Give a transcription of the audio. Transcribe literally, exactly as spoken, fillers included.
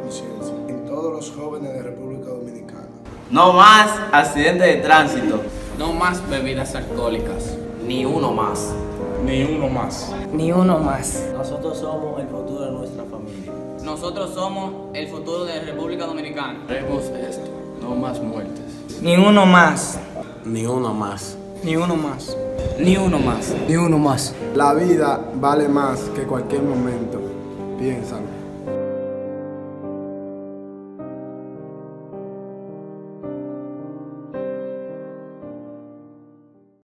conciencia en todos los jóvenes de República Dominicana. No más accidentes de tránsito. No más bebidas alcohólicas. Ni uno más. Ni uno más. Ni uno más. Nosotros somos el futuro de nuestra familia. Nosotros somos el futuro de República Dominicana. Haremos esto. No más muertes. Ni uno más. Ni uno más. Ni uno más. Ni uno más. Ni uno más. La vida vale más que cualquier momento. Piénsalo.